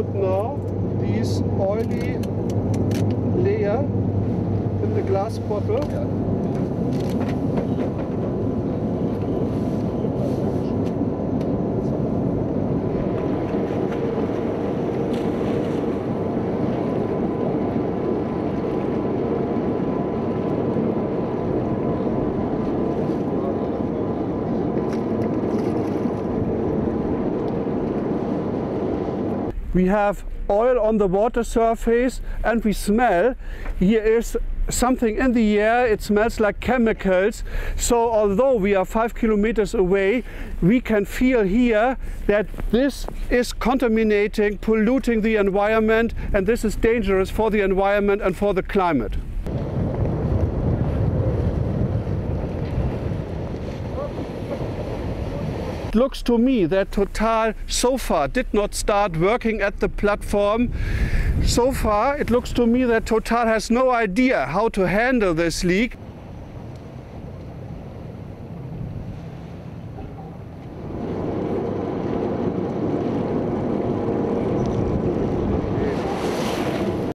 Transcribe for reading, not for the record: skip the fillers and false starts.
put now this oily layer in the glass bottle. Yeah. We have oil on the water surface and we smell. Here is something in the air. It smells like chemicals. So although we are 5 kilometers away, we can feel here that this is contaminating, polluting the environment, and this is dangerous for the environment and for the climate. It looks to me that Total so far did not start working at the platform. So far it looks to me that Total has no idea how to handle this leak.